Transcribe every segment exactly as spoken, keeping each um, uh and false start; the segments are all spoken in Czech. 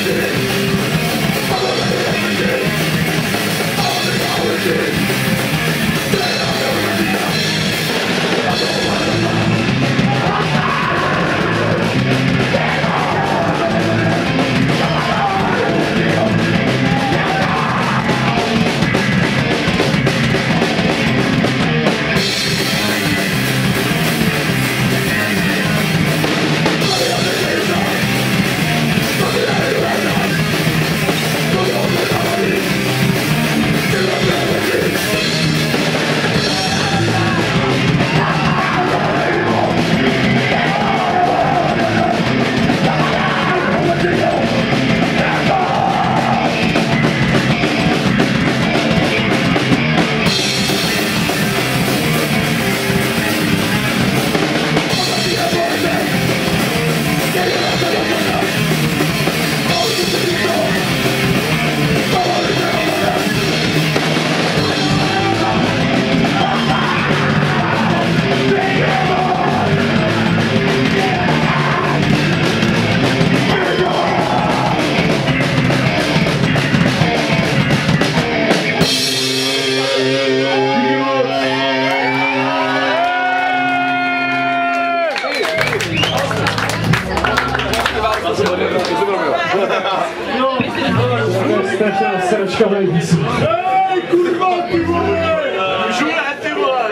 Ej, kurwa, ty vole! Žule, ty vole!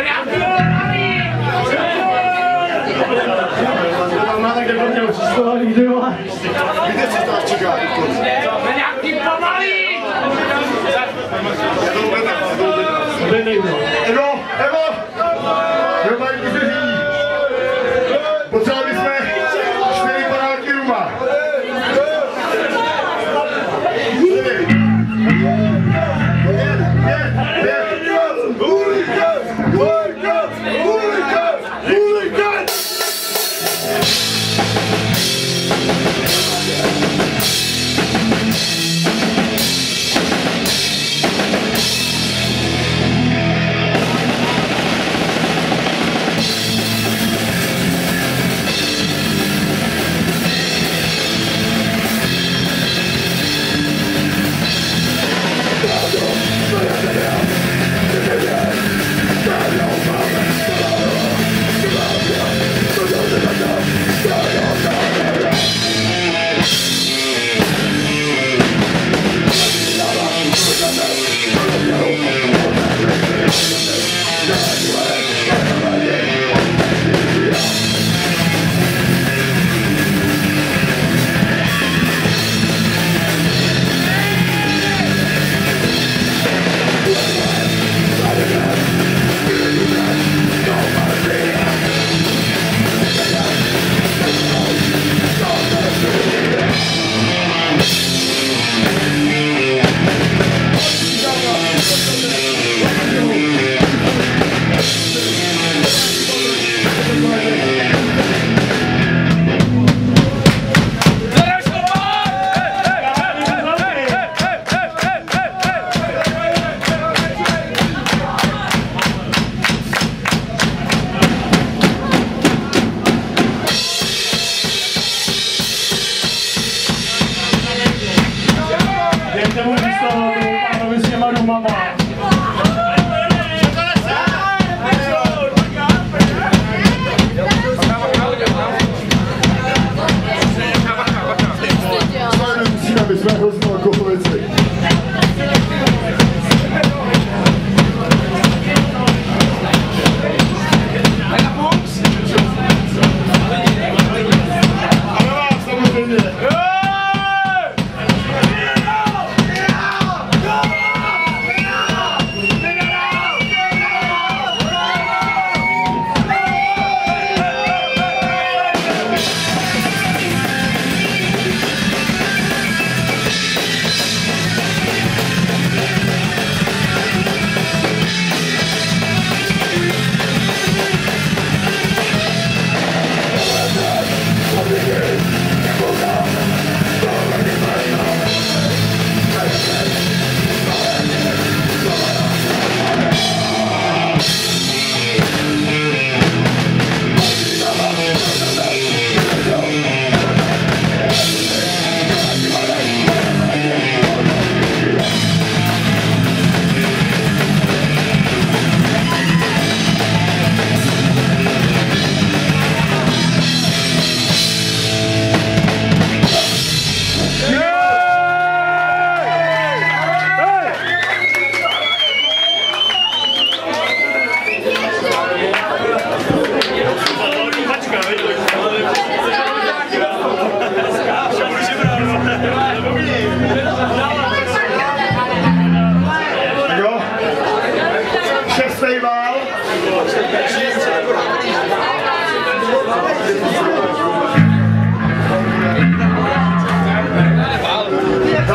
Má tak jako měl čistovat nikdy, vole. Kde se to čeká? To nějaký pomalý! Já to uvedem, já to uvedem. Evo, Evo! Jo, mají kuřeří. Potřebovali jsme čtyři panelky ruma.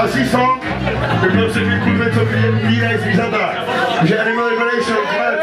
Další song, by byl před klukové, co vírají zvířata. Takže Animal Liberation, konec.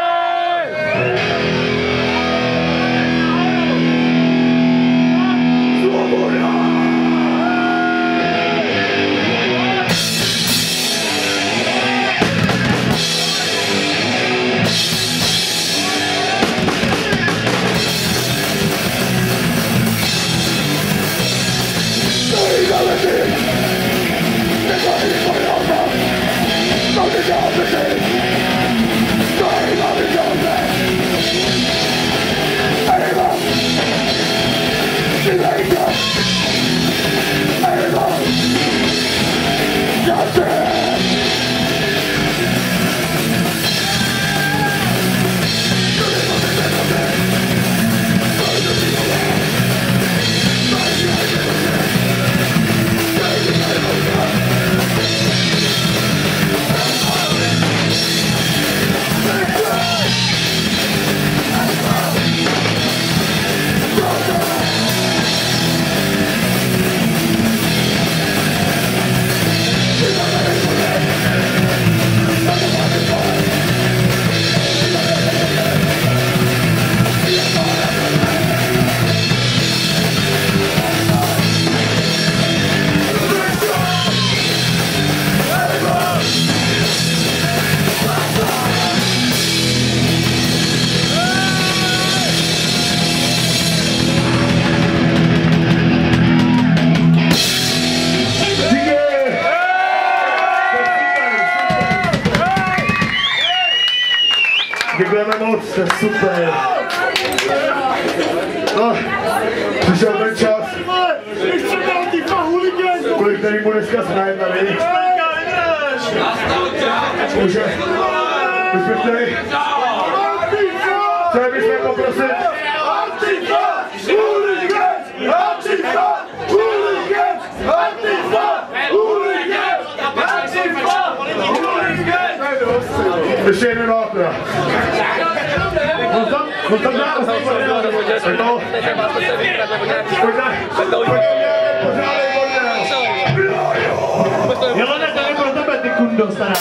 Děkujeme moc, to je super. No, přišel ten čas. Kolik tady mu dneska snajem tady? Může. My jsme chtěli. Chtěli bychom poprosit. Antifa! Hooligans! Antifa! Hooligans! Antifa! Hooligans! Antifa! Hooligans! Ještě jeden nátra. On tam, on tam dá, on tam dá. Tak to. Pojďte, pojďte, pořádej bordel. Jelene, to je pro tebe, ty kundo stará.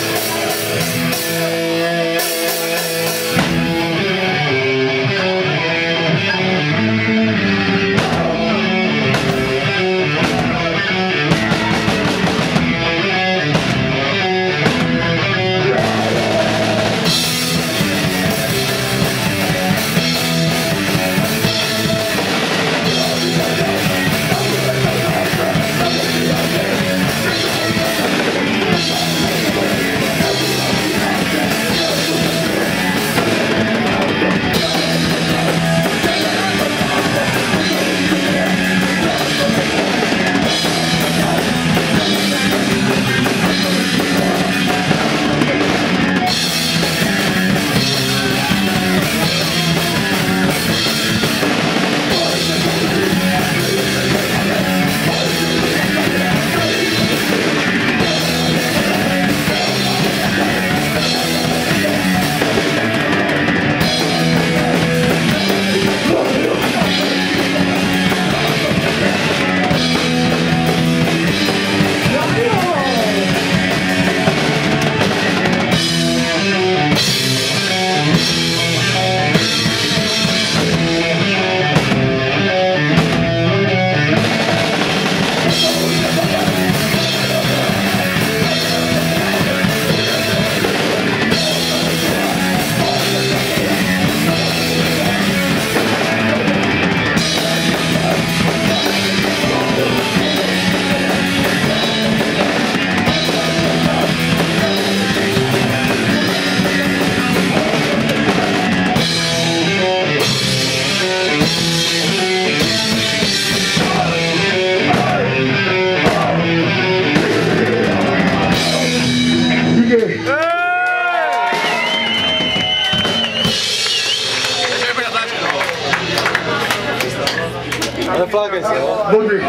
Neplakej se, jo? Body.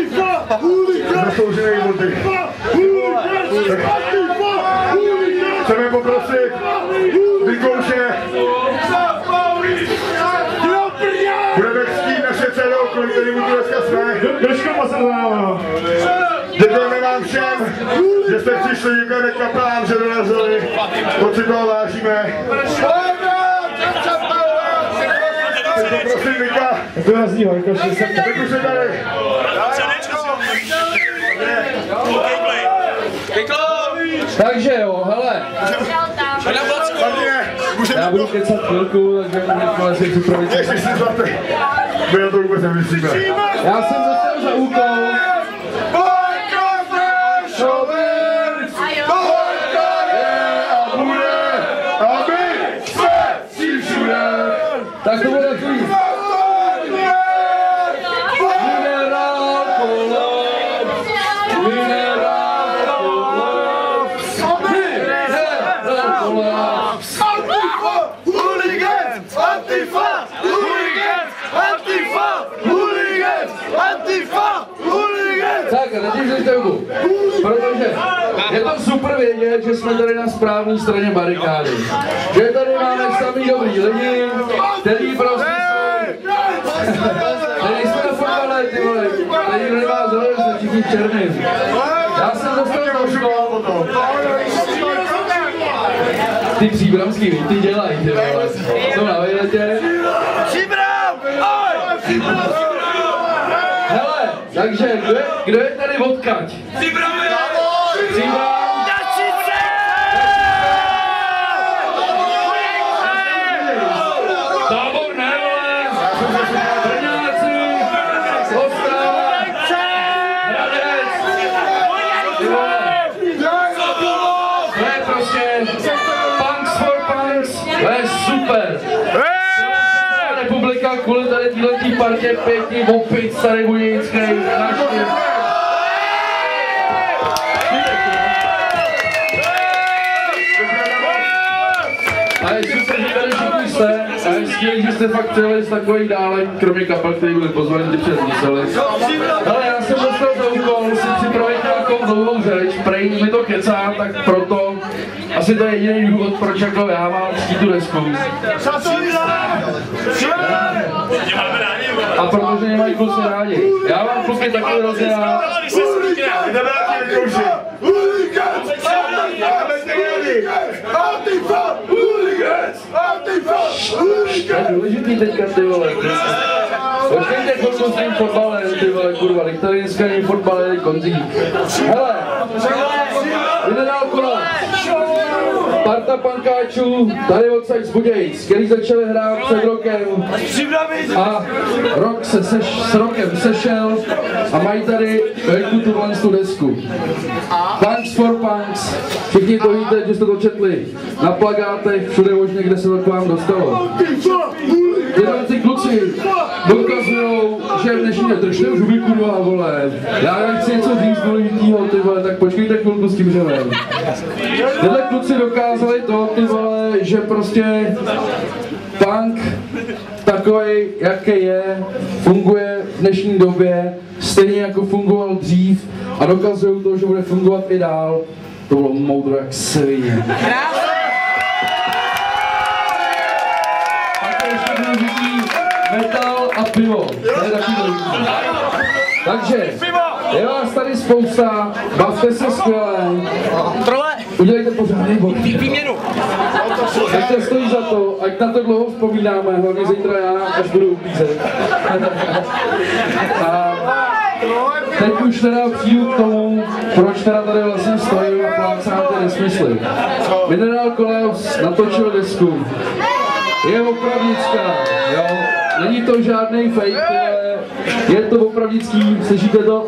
Zasloužený body. Chceme poprosit vykouše. Budeme chtít naše C D, kolik tady čemu tu dneska jsme. Trošku poslednáme. Děkujeme vám všem, že jste přišli, děkujeme kapelám, že dorazili. Moc si toho vážíme. To prosím, Mika. To nás dího, jako že se... Tak už je tady. Takže jo, hele. Já budu kecat chvilku, takže můžeme si připravit. Ještě si zlaté. My na to vůbec nemyslíme. Já jsem dostal za úkol. Tak to bude takový. Minerál kolaps, minerál kolaps, minerál kolaps. Hooligans, Antifa, hooligans, Antifa, hooligans, Antifa, hooligans. Tak, a teď si to protože je to super vědět, že jsme tady na správné straně barikády. Že tady máme samý dobrý lidi, který prostě jsou... Tady nejsme na fotbale, ty vole, tady nikdo nemá zelený, jsme všichni černý. Já jsem dostal do škol. Ty příbramský, ty dělají, ty vole. Jsou na výletě. Příbram! Hele, takže kdo je, kdo je tady odkaď? Příbram! Příbram! Tábor ne, vole! Brňáci! Ostrava! Hradec! Ty vole! To je prostě Punks for Punks! To je super! Republika kvůli tady týhletý partě pěkný opic tady budějický naštěv. A je super, že tady všichni jste, a je skvělý, že jste fakt přijeli z takových dálek, kromě kapel, který byli pozvaní, ty přesmysleli. Ale já jsem dostal za úkol si připravit nějakou dlouhou řeč, prej mi to kecá, tak proto asi to je jediný důvod, proč jako já mám ctít tu desku. A protože nemají kluci rádi. Já mám kluky taky hrozně rád. To je důležitý teďka, ty vole. Počkejte chvilku s tím fotbalem, ty vole, kurva, teď tady dneska není fotbal, je konzík. Hele, Minerál kolaps. Parta pankáčů tady odsaď z Budějic, který začali hrát před rokem a rok se seš, s rokem sešel a mají tady velkou tuhle tu desku. Punks for Punks, všichni to víte, že jste to četli na plakátech, všude možně, kde se to k vám dostalo. Tyhle ty kluci dokazujou, že v dnešní držte už huby, kurva, vole. Já chci něco říct důležitýho, ty vole, tak počkejte chvilku s tím řevem. Tyhle kluci dokázali to, ty vole, že prostě punk takový, jaký je, funguje v dnešní době, stejně jako fungoval dřív a dokazují to, že bude fungovat i dál. To bylo moudro jak svině. Pak je ještě důležitý metal a pivo. To je taky důležitý. Takže, je vás tady spousta, bavte se skvěle. Udělejte pořádný bod. Výměnu. Ať to stojí za to, ať na to dlouho vzpomínáme, hlavně zítra já, až budu upízet. A teď už teda přijdu k tomu, proč teda tady vlastně stojím a plácám ty nesmysly. Minerál kolaps natočil desku. Je opravdická, jo. Není to žádný fake, ale je to opravdický, slyšíte to?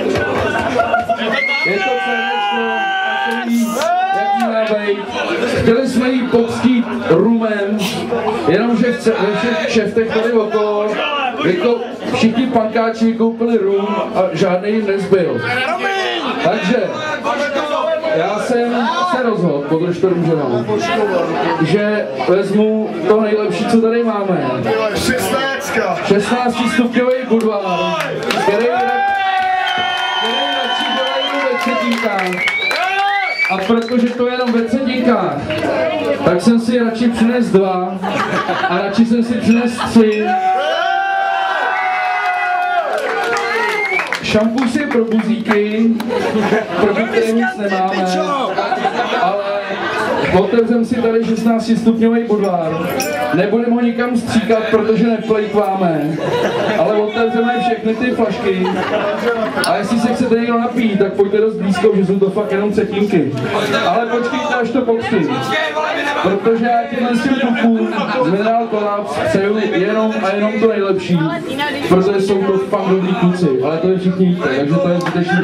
Je to céčko, takový, jaký má být. Chtěli jsme jí poctít rumem, jenomže ve všech kšeftech tady okolo, jako všichni pankáči vykoupili rum a žádný jim nezbyl. Takže já jsem se rozhodl, podržte růženou, že vezmu to nejlepší, co tady máme. šestnáct stupňový budvar, který radši dělají ve třetinkách. A protože to je jenom ve třetinkách, tak jsem si radši přines dva a radši jsem si přines tři. šampusy pro buzíky, proti kterým nic nemáme, ale otevřem si tady šestnáctistupňový budvar. Nebudeme ho nikam stříkat, protože neplejtváme, ale otevřeme všechny ty flašky. A jestli se chcete někdo napít, tak pojďte dost blízko, že jsou to fakt jenom třetínky. Ale počkejte, až to pokřím. Protože já těmhle s těm klukům z Mineral Collapse přeju jenom a jenom to nejlepší. Protože jsou to fakt dobrý kluci, ale to je všichni víte, takže to je zbytečný.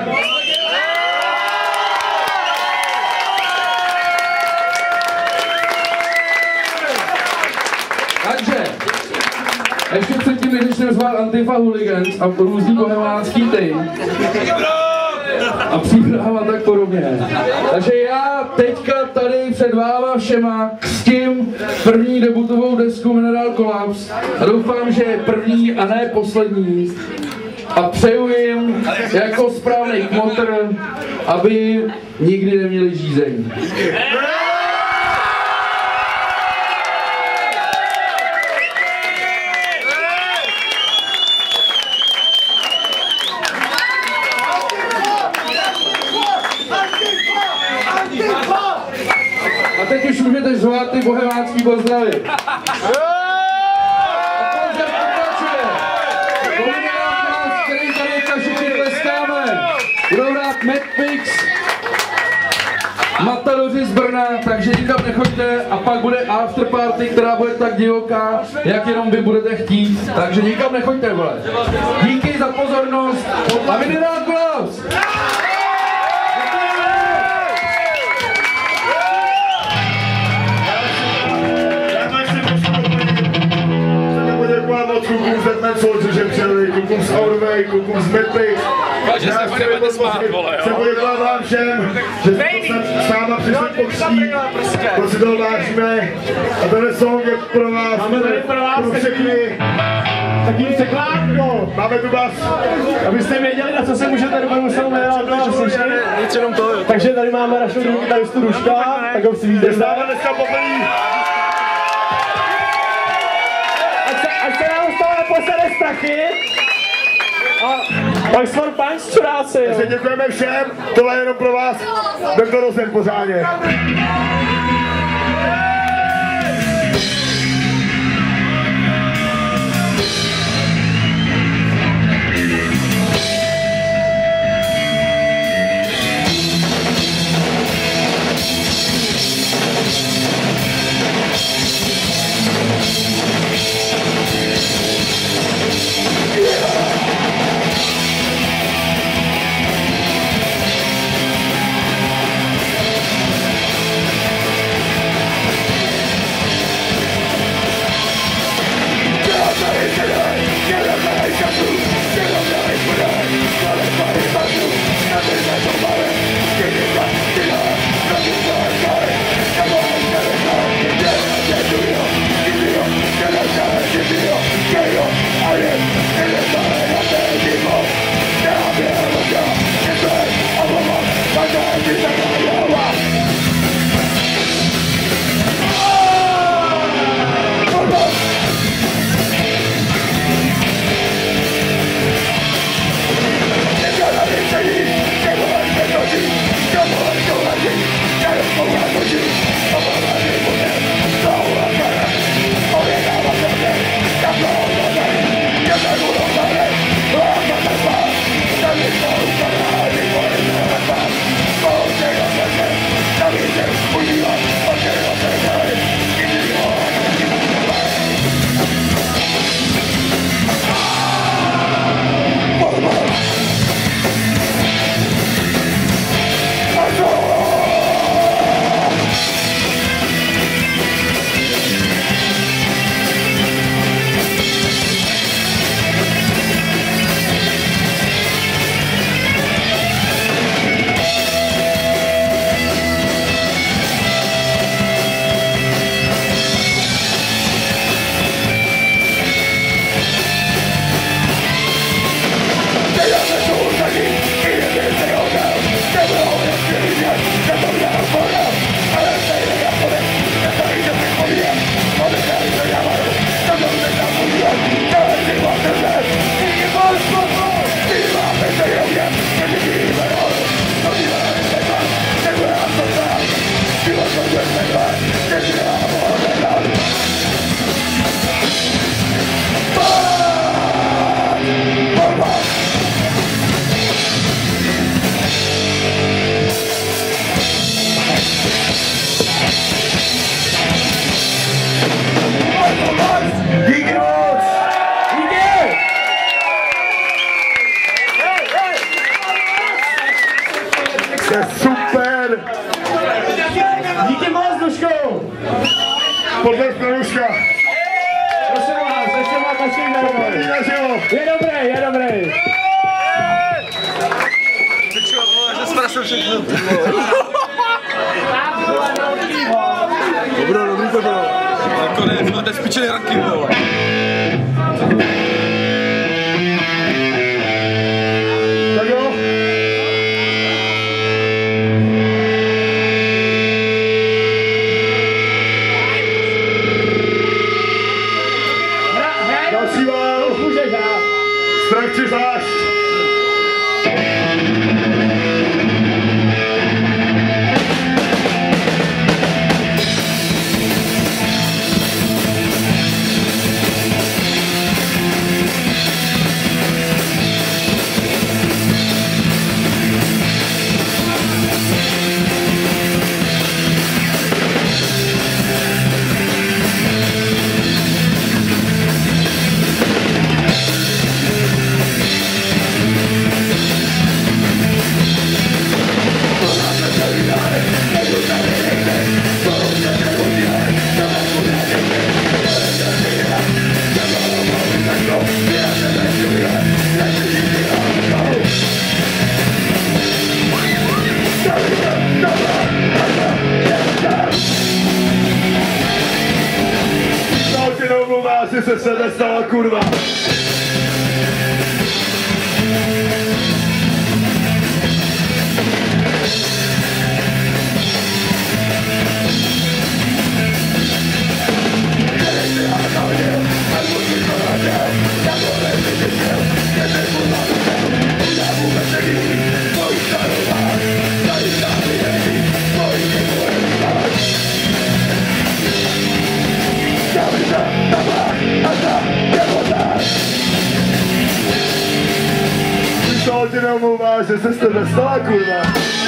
Takže, ještě předtím, než začneme zvát Antifa Hooligans a různý bohemánský ty a příprava tak podobně. Takže já teďka tady před váma všema s tím první debutovou desku Mineral Collapse a doufám, že je první a ne poslední. A přeju jim jako správný kmotr, aby nikdy neměli žízeň. A teď už můžete zvát ty bohemánský pozdravy. A koncert pokračuje. Komunální nás, který tady všichni tleskáme. Budou hrát Madpix, Matadoři z Brna, takže nikam nechoďte a pak bude afterparty, která bude tak divoká, jak jenom vy budete chtít. Takže nikam nechoďte, vole. Díky za pozornost a Mineral Collapse! Moc klukům z Deathmatch Soldier, že přijeli, klukům z Aurvej, klukům z Madpix. Takže se budeme smát, vole, Chci poděkovat vám všem, že jste s náma přišli pokřtít, to si toho vážíme. A tenhle song je pro vás, Máme tady pro vás pro všechny. Taký překládko, Máme tu bas. abyste věděli, na co se můžete do Mineral Collapse. Nic jenom to, jo. Takže tady máme našeho druhou kytaristu Ruška, tak ho si víte. Zdáme dneska poprvé. Ať se nám stále posede strachy. A Max for Punch, čuráci. Takže děkujeme všem, tohle je jenom pro vás. Jdem to rozdět pořádně. To je super! Díky moc, Duško! Podles Pranuška! Prosím vás, ještě mám našich Podle na živo! Je dobrý, je dobrý. Dobro, dobrý to bylo. Nakonec máte spičený ranky, vole. Tak jo? Další vál! Můžeš hrát. Strach či zášť! Asi se sebe stala kurva. To ti neomlouvá, že se s tebe stala kurva.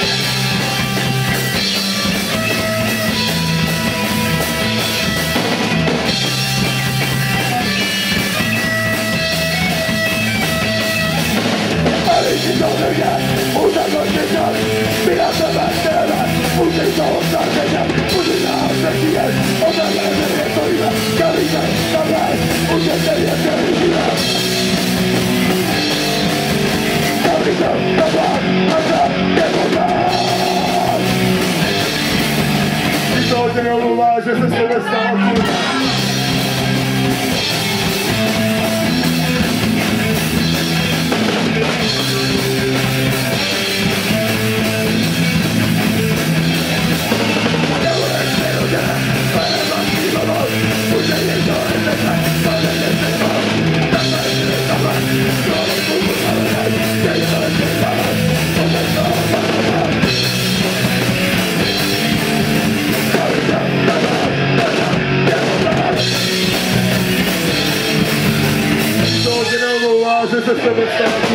To ti neomlouvá, že se s tebe stala kurva. To ti neomlouvá, že se s tebe stala kurva.